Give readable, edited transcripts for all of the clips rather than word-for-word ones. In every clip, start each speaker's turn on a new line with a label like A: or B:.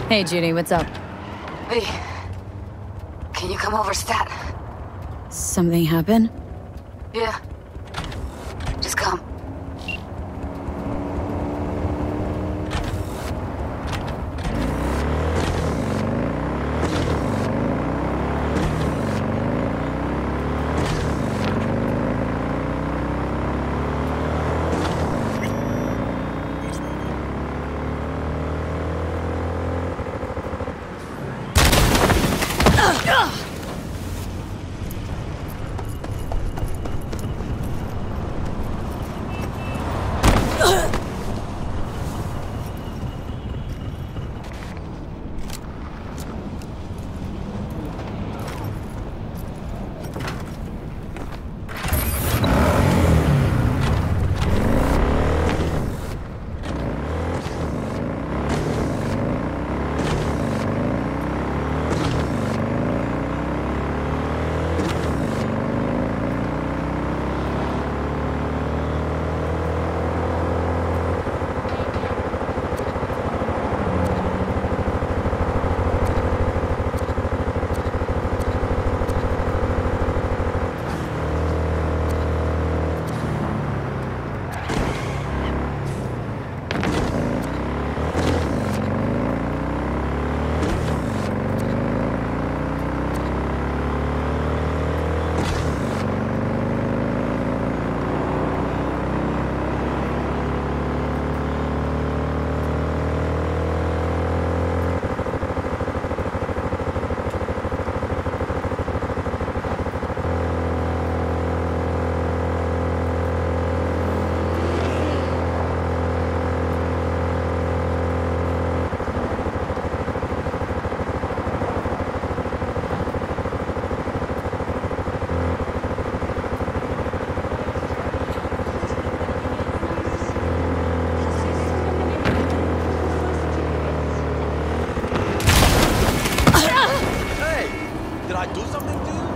A: Hey, Judy, what's up?
B: V, can you come over stat?
A: Something happened?
B: Yeah. Just come.
C: Did I do something to you?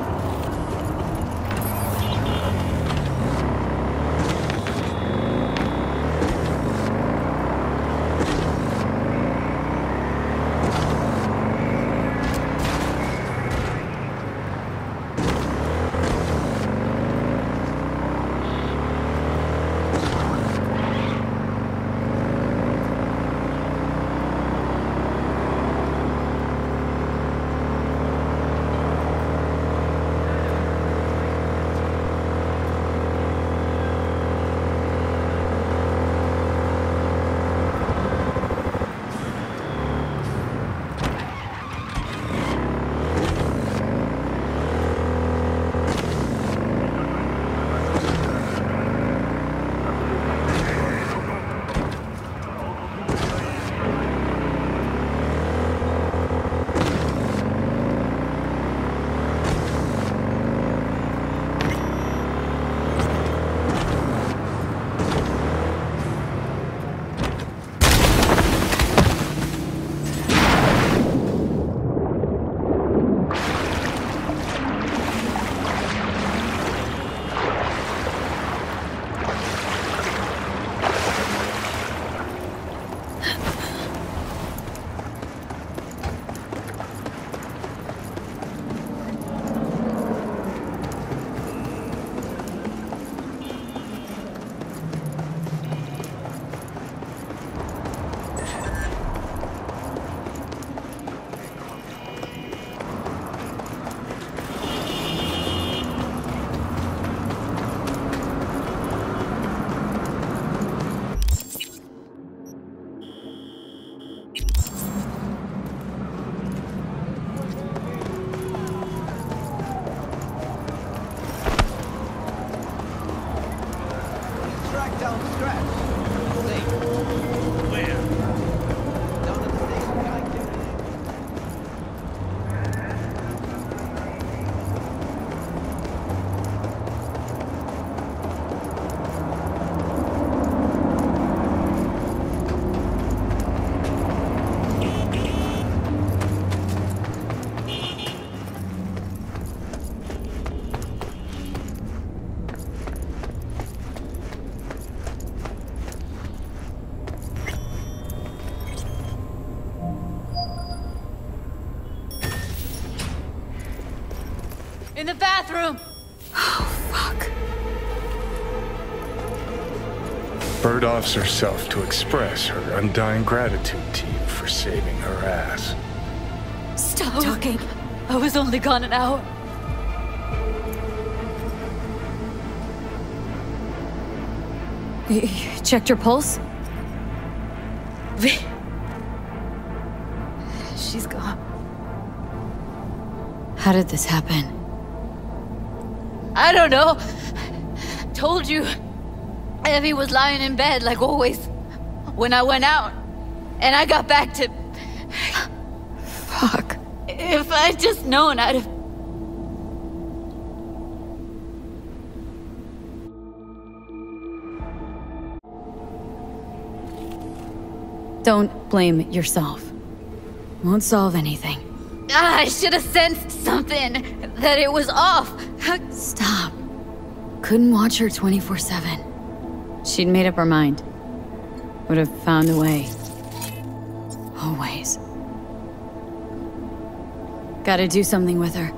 B: In the bathroom!
A: Fuck.
D: Bird offs herself to express her undying gratitude to you for saving her ass.
A: Stop talking.
B: I was only gone an hour.
A: You checked your pulse?
B: She's gone.
A: How did this happen?
B: I don't know. Told you. Evie was lying in bed like always. When I went out. And I got back to...
A: Fuck.
B: If I'd just known, I'd have...
A: Don't blame yourself. Won't solve anything.
B: I should have sensed something. That it was off.
A: Stop. Couldn't watch her 24/7. She'd made up her mind. Would have found a way. Always. Gotta do something with her.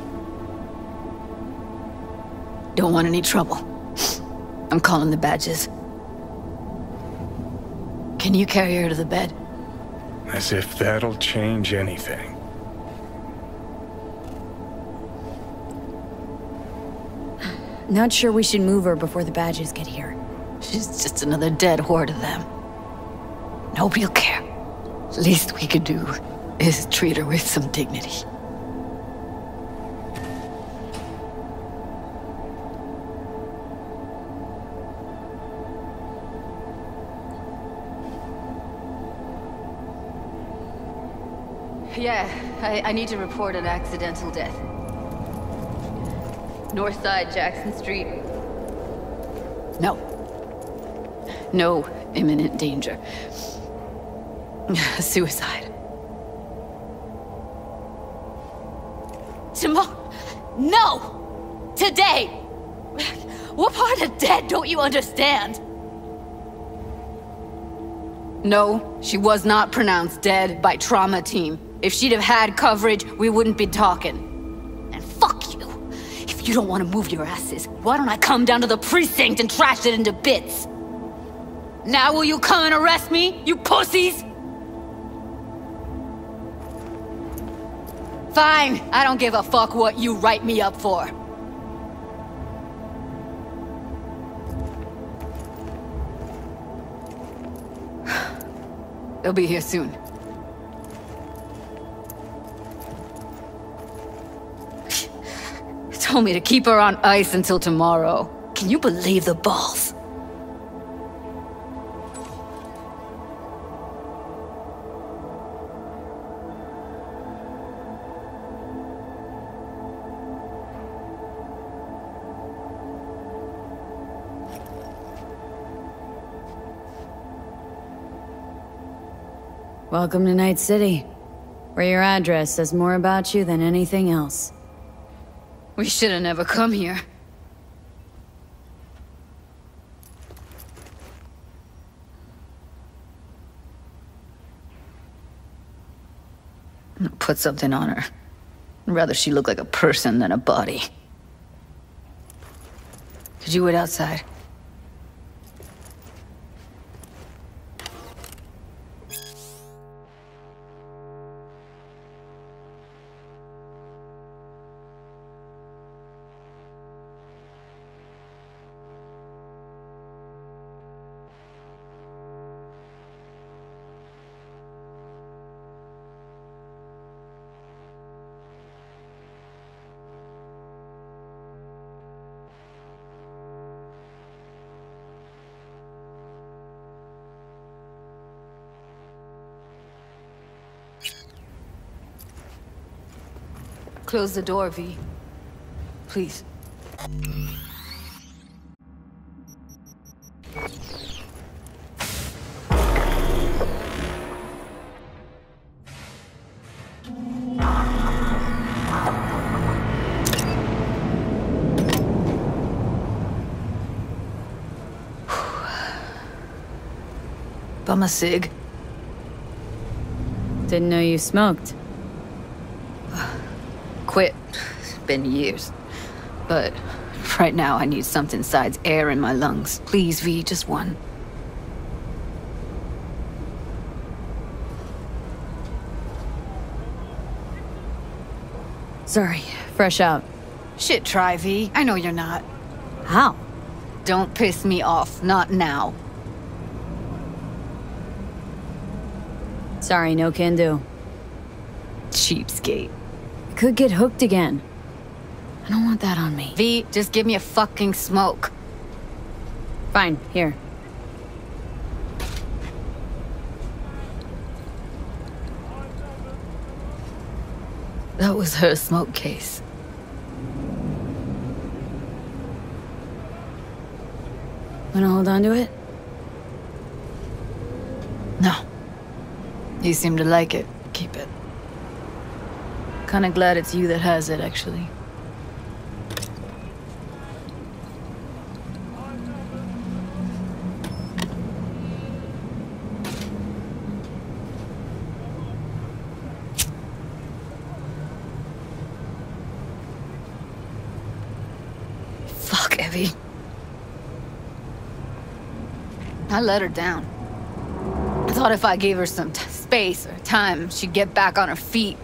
B: Don't want any trouble. I'm calling the badges. Can you carry her to the bed?
D: As if that'll change anything.
A: Not sure we should move her before the badges get here.
B: She's just another dead whore to them. Nobody'll care. Least we could do is treat her with some dignity. Yeah, I need to report an accidental death. North side, Jackson Street. No. No imminent danger. Suicide. Tomorrow? No! Today! What part of dead don't you understand? No, she was not pronounced dead by trauma team. If she'd have had coverage, we wouldn't be talking. And fuck you! If you don't want to move your asses, why don't I come down to the precinct and trash it into bits? Now will you come and arrest me, you pussies? Fine, I don't give a fuck what you write me up for. They'll be here soon. Told me to keep her on ice until tomorrow. Can you believe the balls?
A: Welcome to Night City, where your address says more about you than anything else.
B: We should have never come here. Put something on her. I'd rather she look like a person than a body. Could you wait outside? Close the door, V. Please. Bum a cig.
A: Didn't know you smoked.
B: Quit been years. But right now I need something besides air in my lungs. Please, V, just one.
A: Sorry, fresh out.
B: Shit, try, V. I know you're not.
A: How?
B: Don't piss me off. Not now.
A: Sorry, no can do.
B: Cheapskate.
A: I could get hooked again. I don't want that on me.
B: V, just give me a fucking smoke.
A: Fine, here.
B: That was her smoke case.
A: Wanna hold on to it?
B: No. You seem to like it. Keep it. Kinda glad it's you that has it, actually. Fuck, Evie. I let her down. I thought if I gave her some space or time, she'd get back on her feet.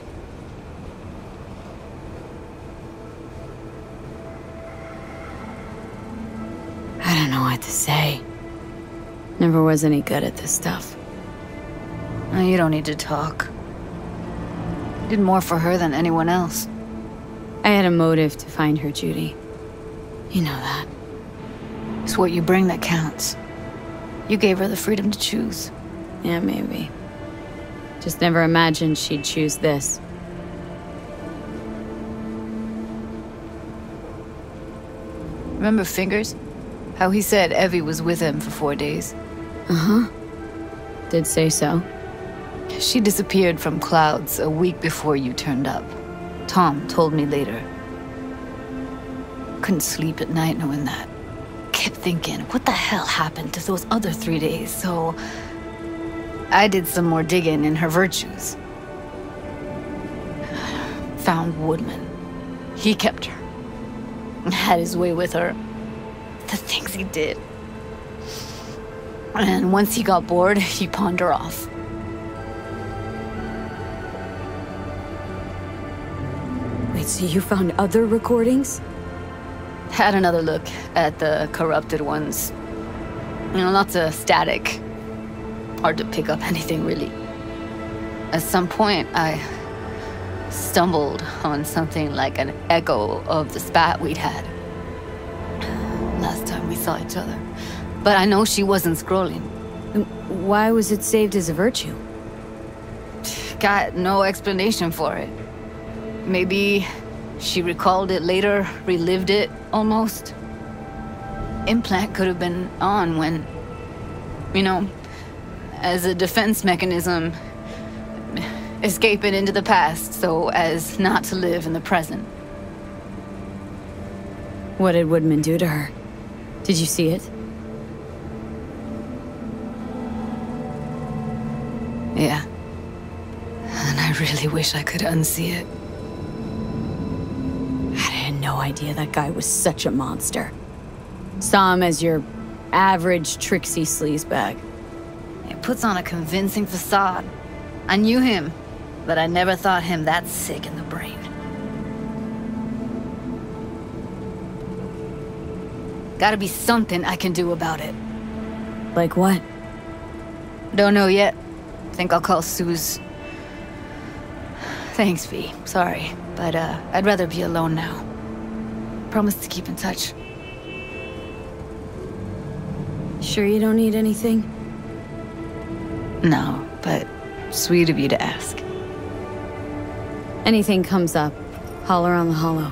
A: I don't know what to say. Never was any good at this stuff.
B: Oh, you don't need to talk. You did more for her than anyone else.
A: I had a motive to find her, Judy. You know that.
B: It's what you bring that counts. You gave her the freedom to choose.
A: Yeah, maybe. Just never imagined she'd choose this.
B: Remember Fingers? How he said Evie was with him for 4 days?
A: Uh-huh. Did say so.
B: She disappeared from Clouds a week before you turned up. Tom told me later. Couldn't sleep at night knowing that. Kept thinking, what the hell happened to those other 3 days? So I did some more digging in her virtues. Found Woodman. He kept her. Had his way with her. The things he did. And once he got bored, he pawned her off.
A: Wait, so you found other recordings?
B: Had another look at the corrupted ones. You know, lots of static. Hard to pick up anything, really. At some point, I stumbled on something like an echo of the spat we'd had. Last time we saw each other. But I know she wasn't scrolling.
A: Why was it saved as a virtue?
B: Got no explanation for it. Maybe she recalled it later, relived it, almost. Implant could have been on when, you know, as a defense mechanism, escaping into the past so as not to live in the present.
A: What did Woodman do to her? Did you see it?
B: Yeah. And I really wish I could unsee it.
A: I had no idea that guy was such a monster. Saw him as your average tricksy sleazebag.
B: It puts on a convincing facade. I knew him, but I never thought him that sick in the brain. Gotta be something I can do about it.
A: Like what?
B: Don't know yet. Think I'll call Suze. Thanks, V. Sorry, but I'd rather be alone now. Promise to keep in touch.
A: Sure you don't need anything?
B: No, but sweet of you to ask.
A: Anything comes up, holler on the hollow.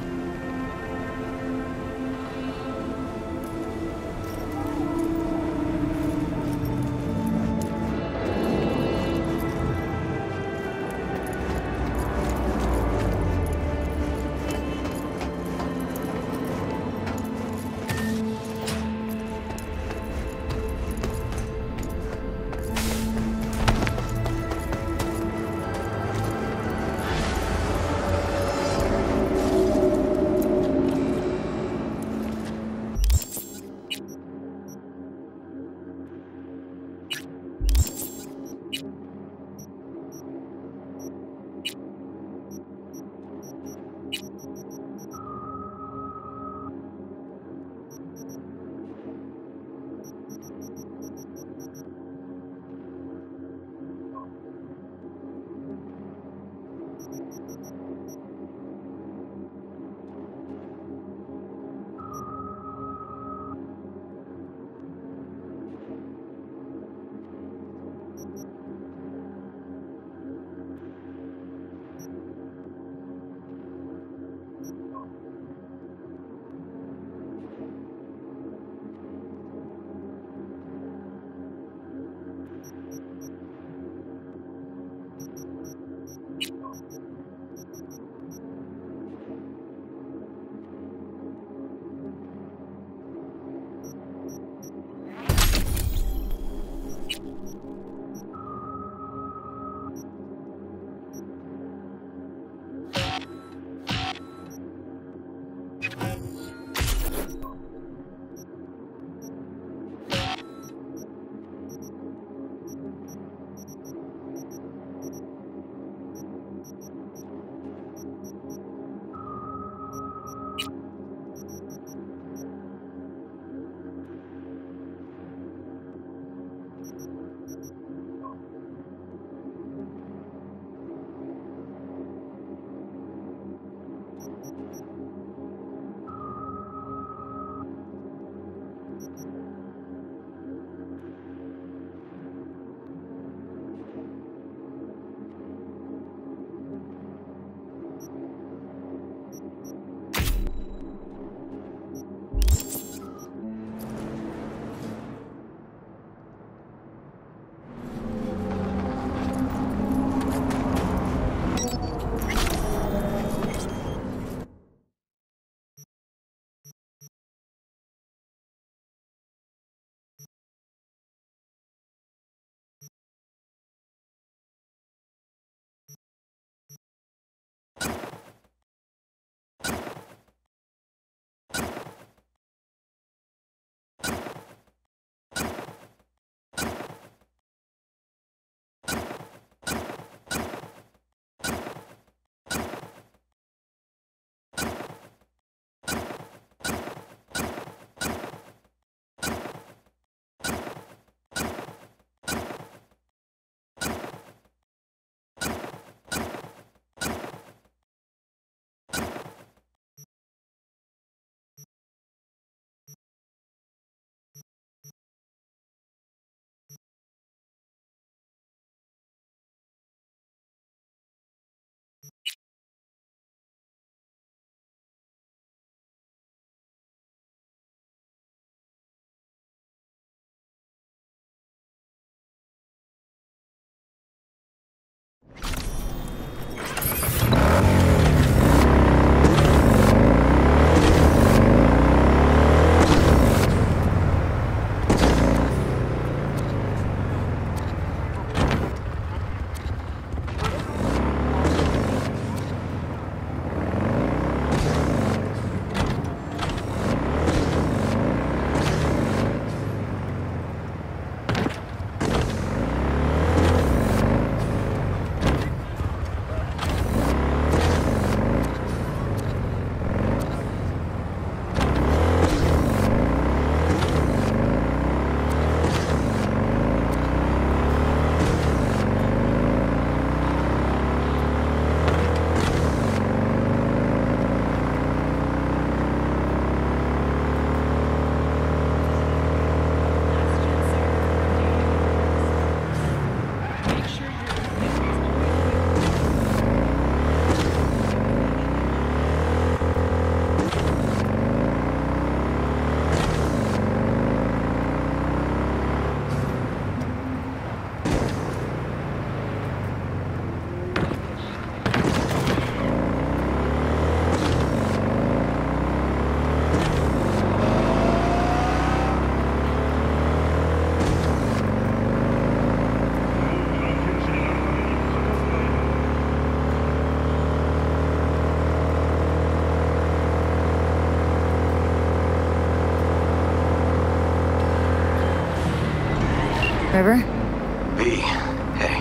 A: River?
E: V, hey.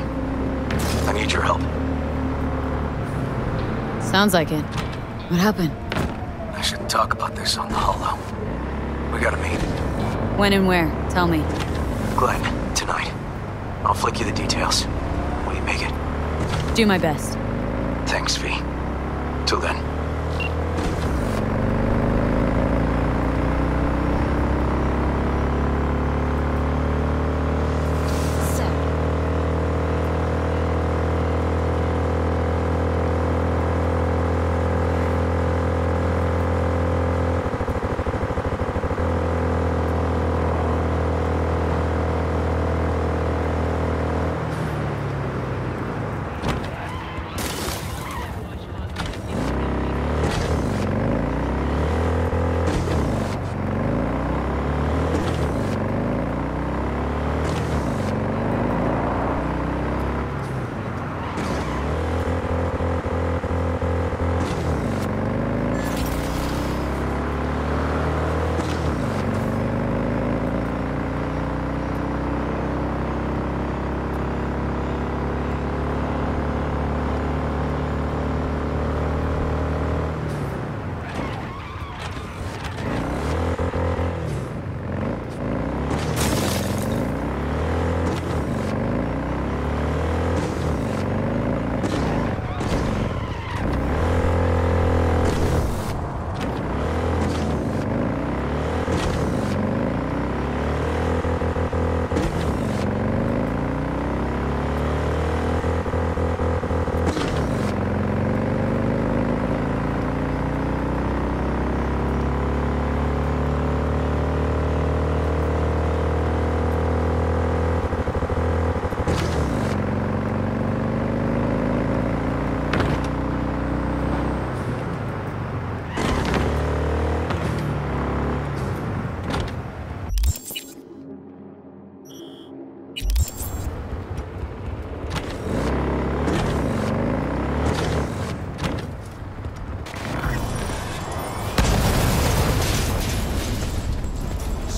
E: I need your help.
A: Sounds like it. What happened?
E: I should talk about this on the holo. We gotta meet.
A: When and where? Tell me.
E: Glenn, tonight. I'll flick you the details. Will you make it?
A: Do my best.
E: Thanks, V. Till then.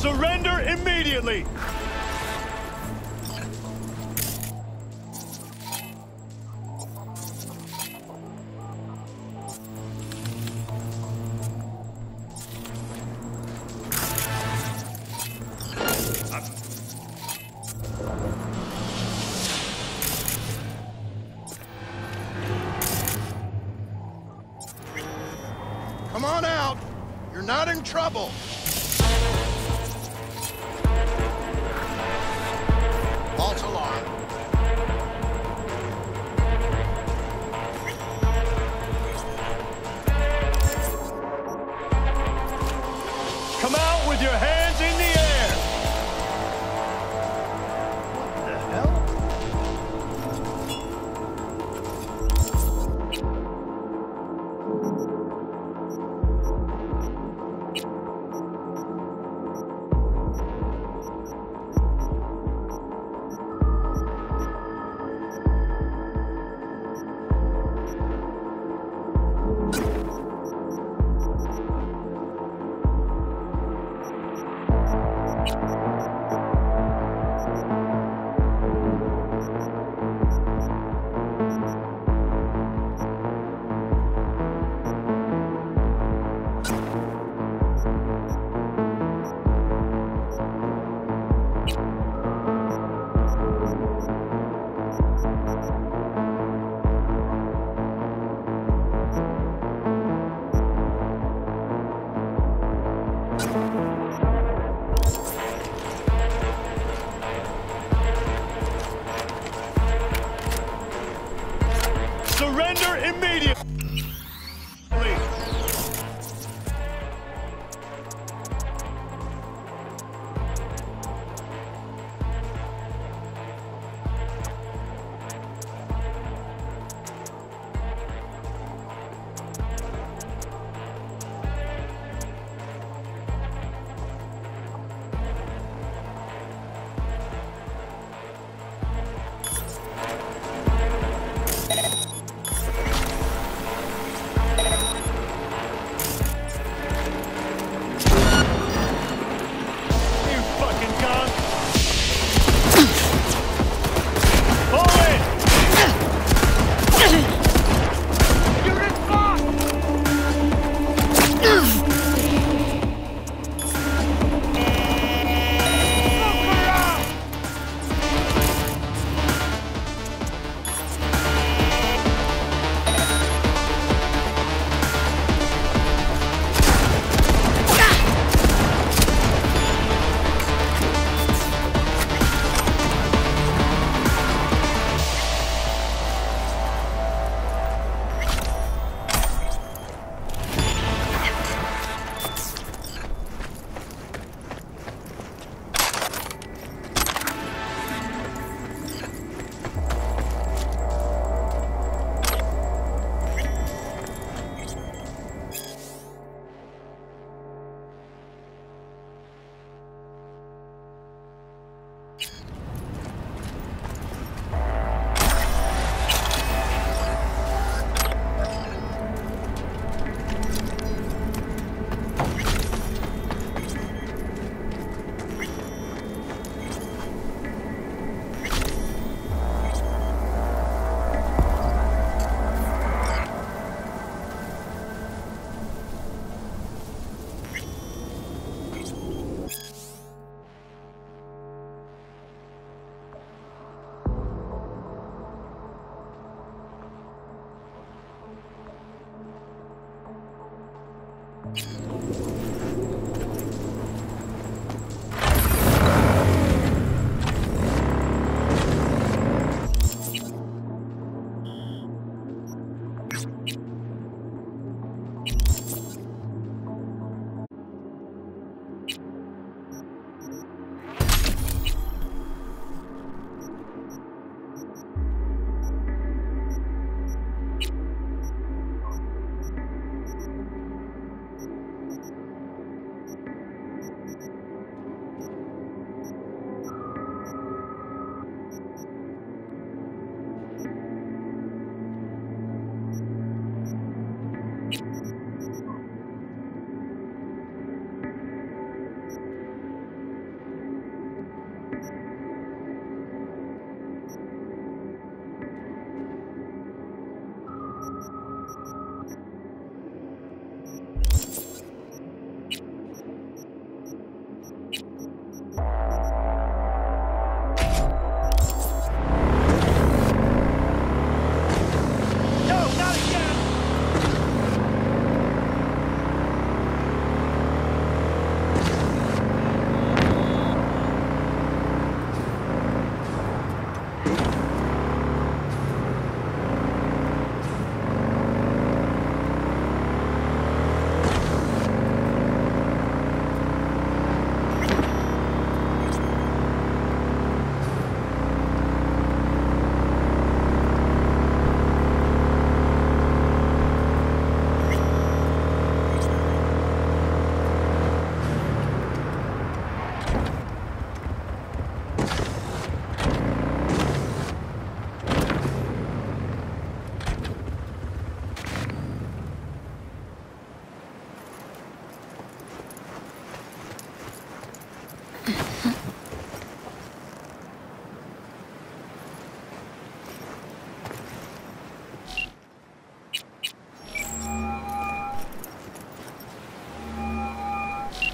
F: Surrender immediately!
G: Come on out. You're not in trouble. False alarm.
F: Come out with your hands in the air!
G: What the hell?
F: Surrender immediately!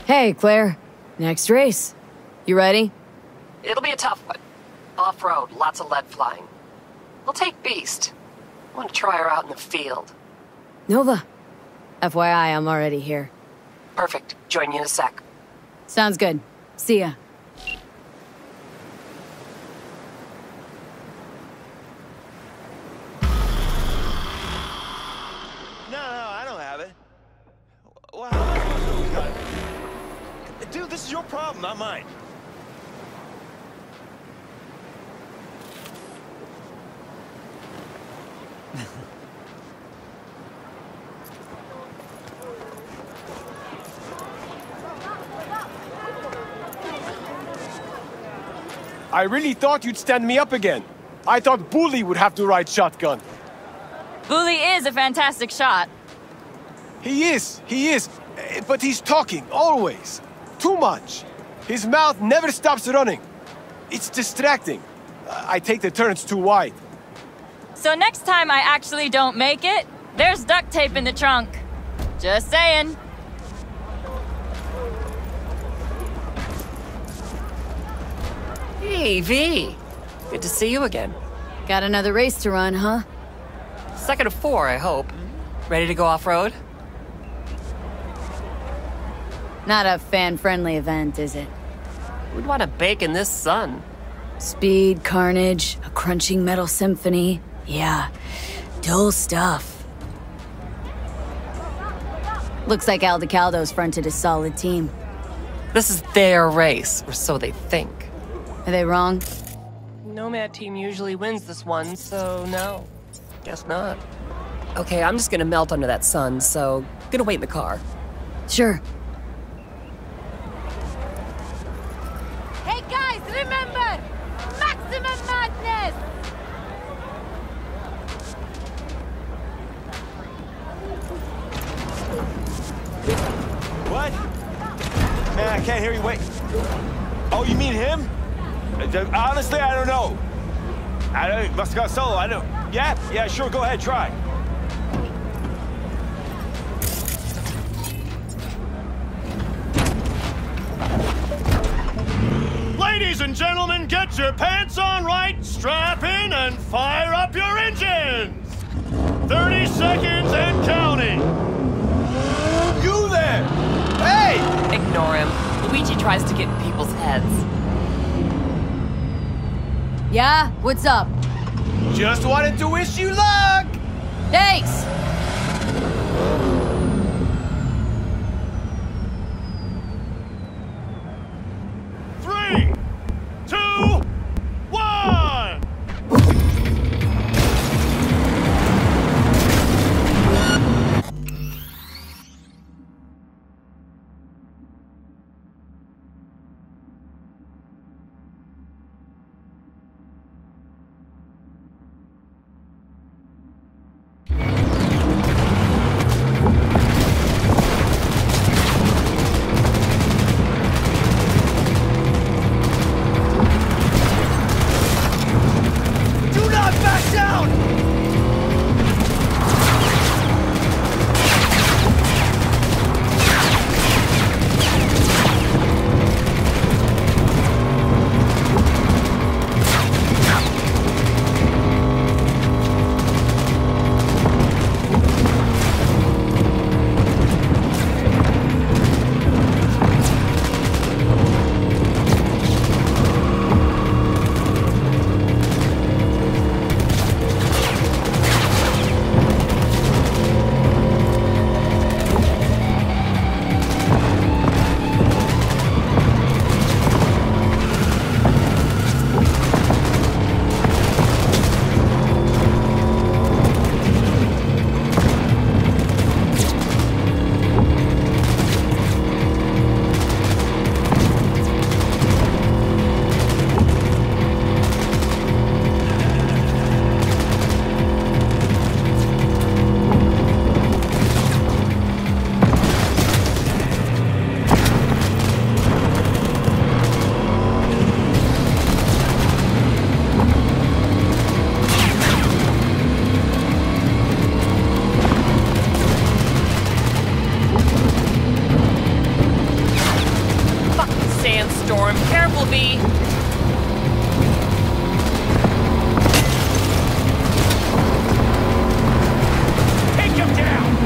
A: Hey, Claire. Next race. You ready?
H: It'll be a tough one. Off-road, lots of lead flying. We'll take Beast. Want to try her out in the field.
A: Nova. FYI, I'm already here.
H: Perfect. Join you in a sec.
A: Sounds good. See ya.
C: No, I don't have it. Well, how am I supposed to know we got it? Dude, this is your problem, not mine.
F: I really thought you'd stand me up again. I thought Bully would have to ride shotgun.
I: Bully is a fantastic shot.
F: He is. But he's talking, always. Too much. His mouth never stops running. It's distracting. I take the turns too wide.
I: So next time I actually don't make it, there's duct tape in the trunk. Just saying.
H: Hey, V. Good to see you again.
A: Got another race to run, huh?
H: Second of 4, I hope. Ready to go off-road?
A: Not a fan-friendly event, is it?
H: Who'd want to bake in this sun?
A: Speed, carnage, a crunching metal symphony. Yeah, dull stuff. Looks like Aldecaldo's fronted a solid team.
H: This is their race, or so they think.
A: Are they wrong?
H: Nomad team usually wins this one, so no. Guess not. Okay, I'm just gonna melt under that sun, so gonna wait in the car.
A: Sure.
B: Hey guys, remember! Maximum madness!
C: What? Man, I can't hear you. Wait. Oh, you mean him? Honestly, I don't know. Must have got solo. I don't. Yeah, sure. Go ahead, try.
F: Ladies and gentlemen, get your pants on right, strap in, and fire up your engines! 30 seconds and counting!
C: You there! Hey!
H: Ignore him. Luigi tries to get in people's heads.
A: Yeah? What's up?
C: Just wanted to wish you luck!
A: Thanks!
F: Three, two, one!
H: storm. Careful, V.
C: Take him down!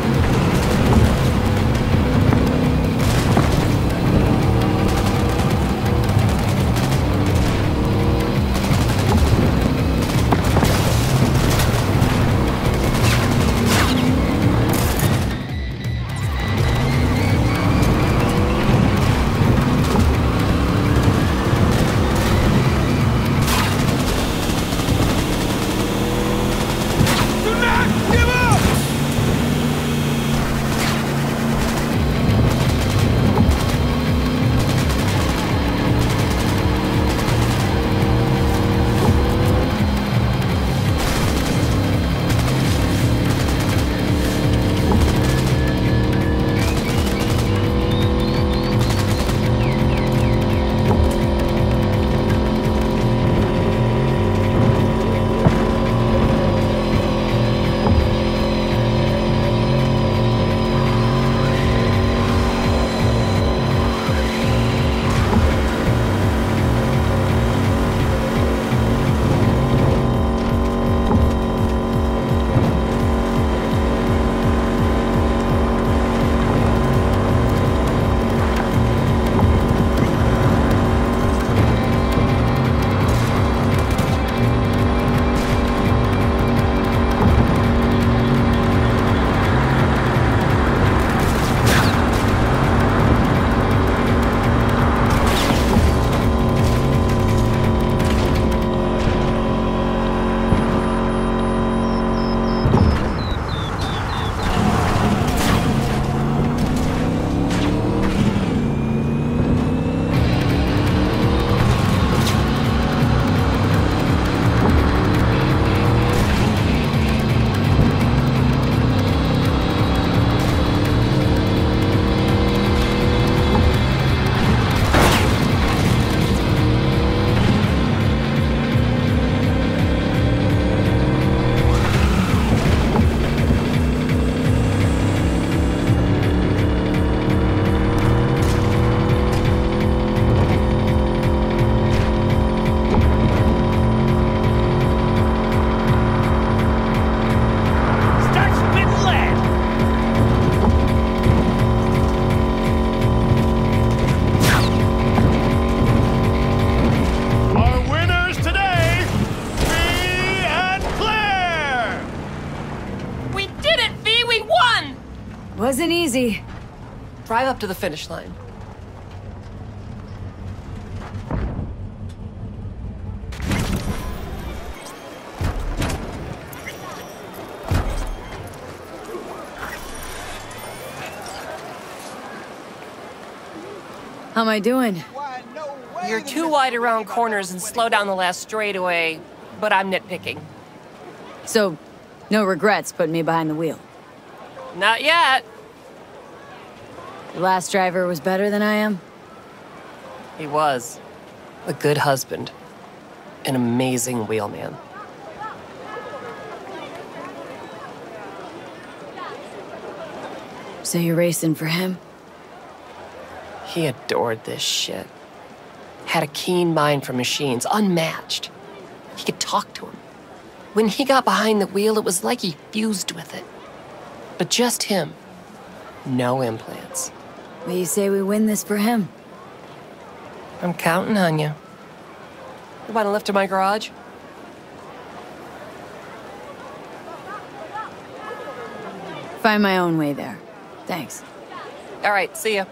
A: Wasn't easy.
H: Drive up to the finish line.
A: How am I doing?
H: You're too wide around corners and slow down the last straightaway, but I'm nitpicking.
A: So, no regrets putting me behind the wheel?
H: Not yet.
A: The last driver was better than I am?
H: He was. A good husband. An amazing wheelman.
A: So you're racing for him?
H: He adored this shit. Had a keen mind for machines, unmatched. He could talk to him. When he got behind the wheel, it was like he fused with it. But just him. No implants.
A: Well, you say we win this for him?
H: I'm counting on you. You want a lift to my garage?
A: Find my own way there. Thanks.
H: All right, see ya.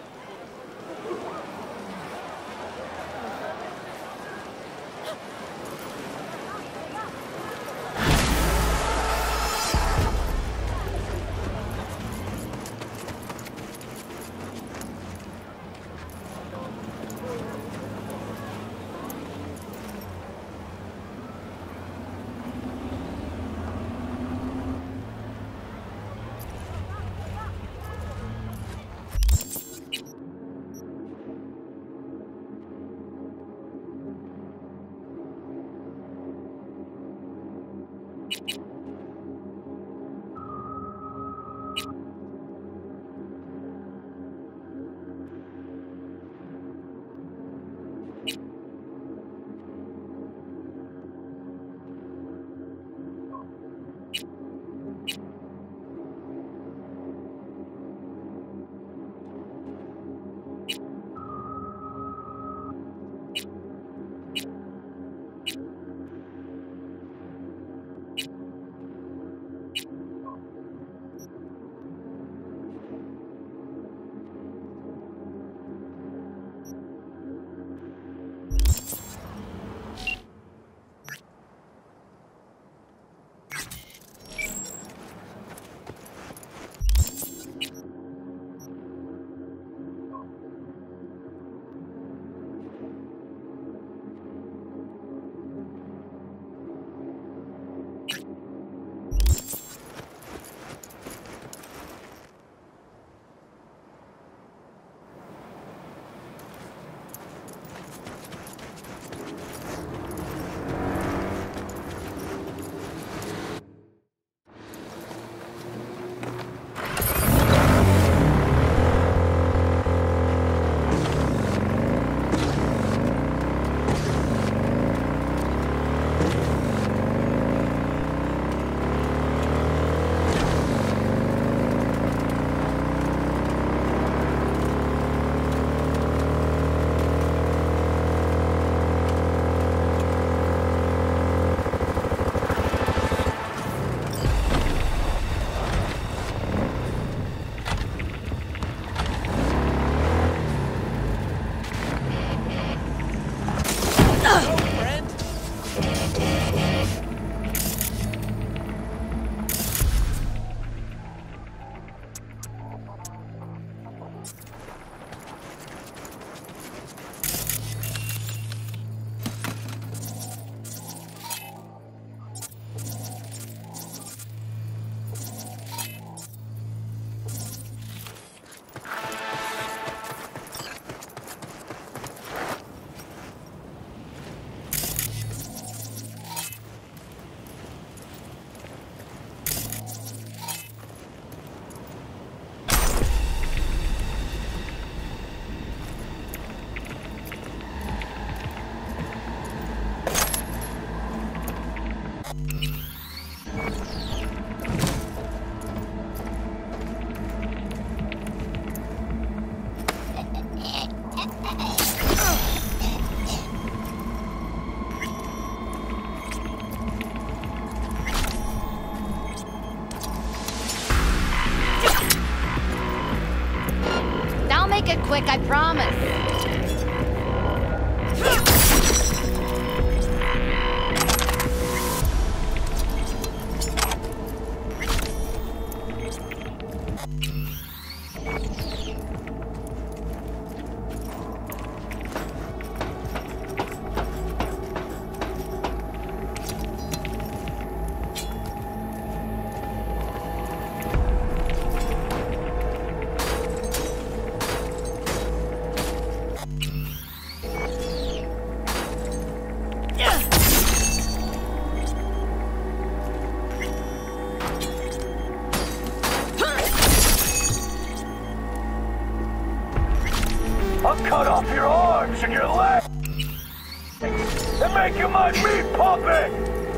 B: make it quick, I promise.
J: I'll cut off your arms and your legs and make you my meat puppet!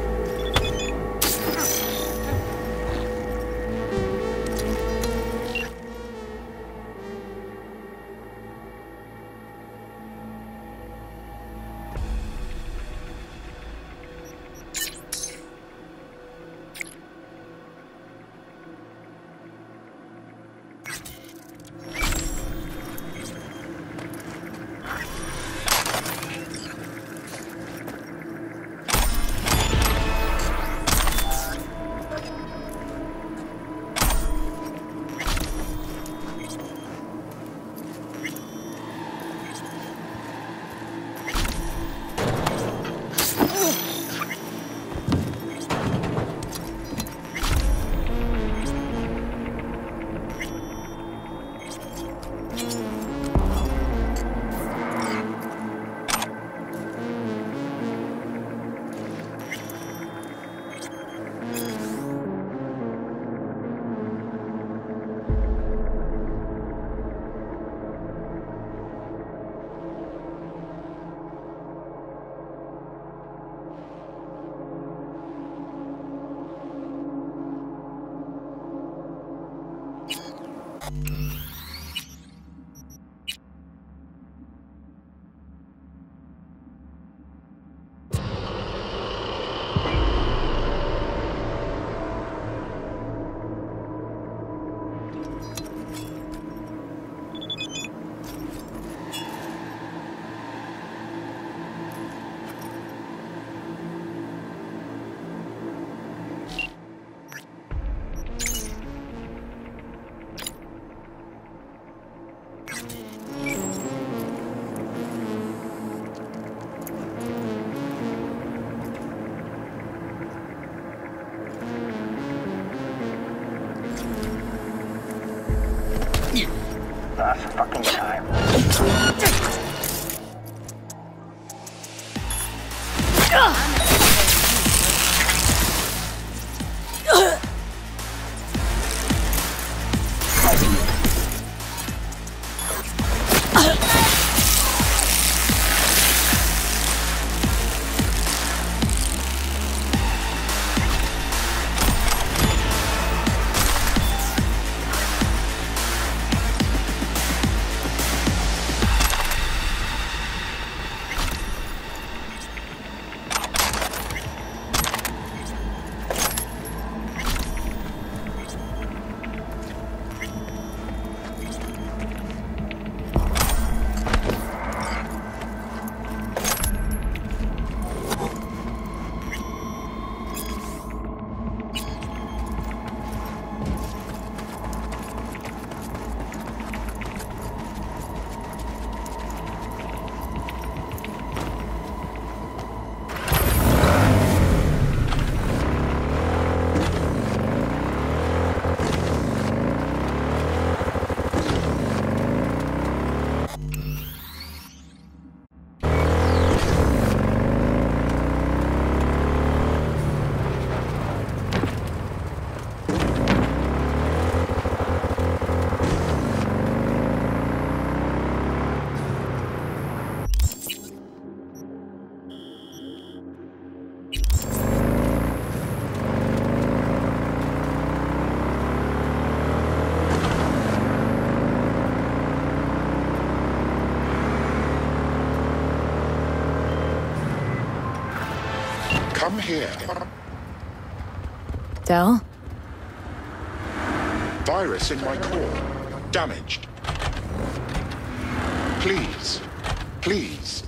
J: Last fucking time.
G: Come here.
A: Del?
G: Virus in my core. Damaged. Please. Please.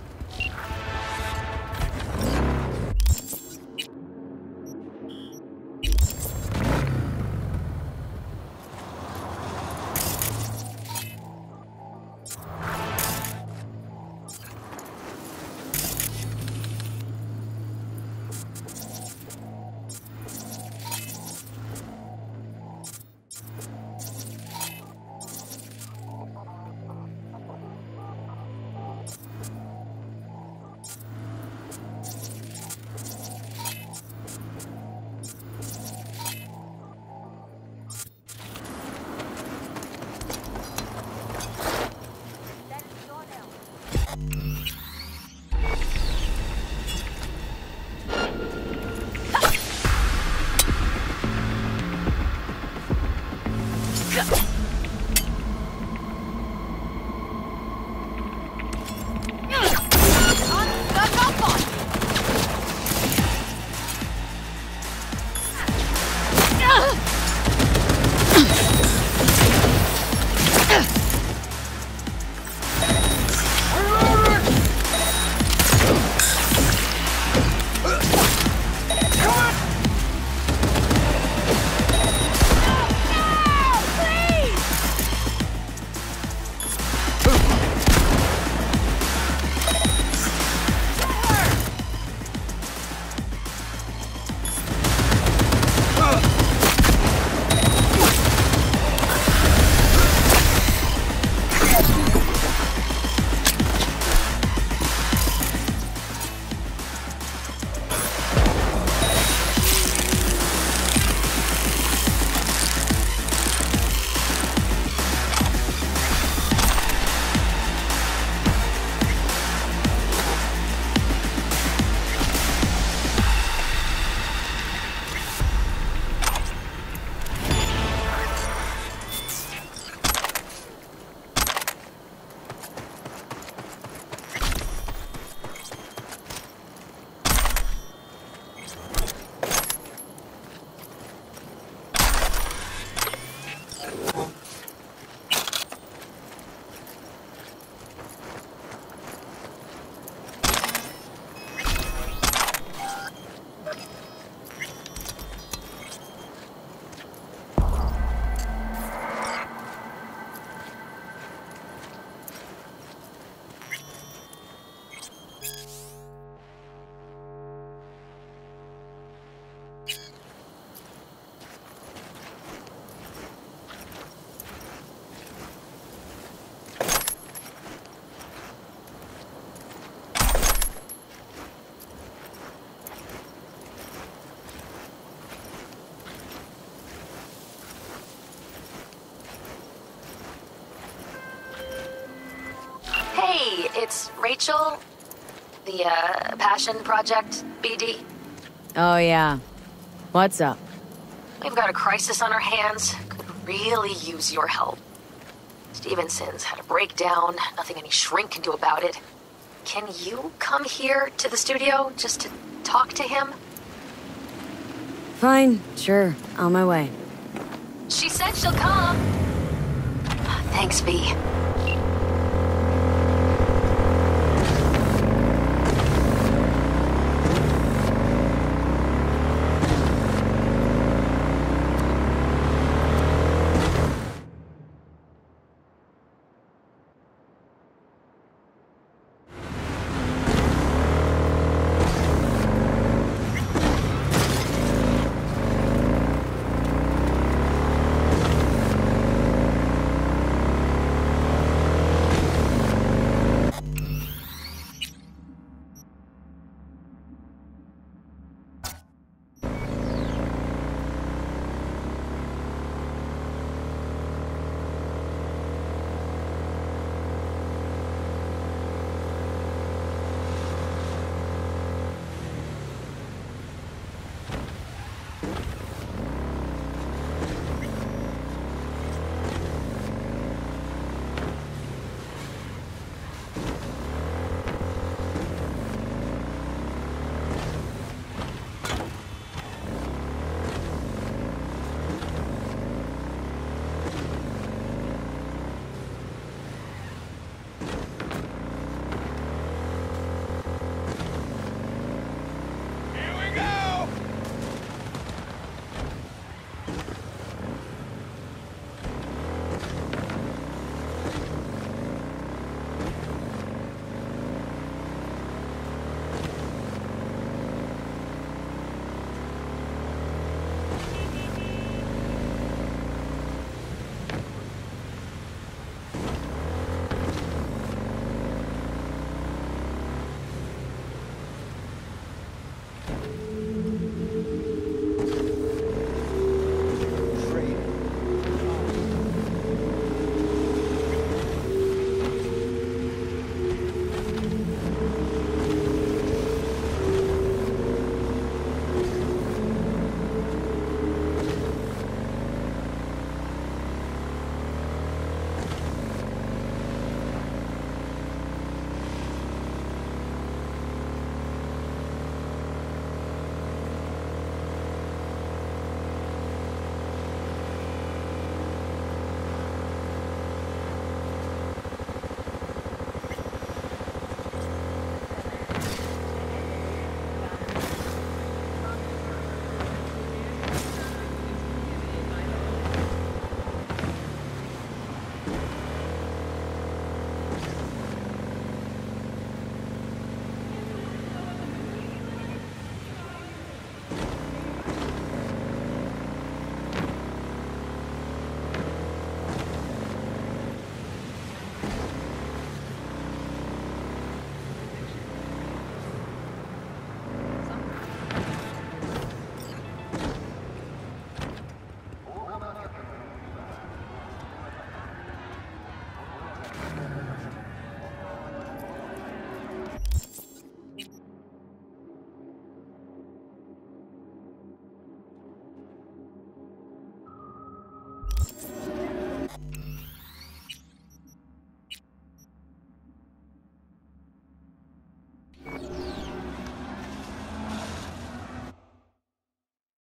K: It's Rachel, the Passion Project, BD.
A: Oh, yeah. What's up?
K: We've got a crisis on our hands. Could really use your help. Stevenson's had a breakdown. Nothing any shrink can do about it. Can you come here to the studio just to talk to him?
A: Fine, sure. On my way.
K: She said she'll come. Thanks, V.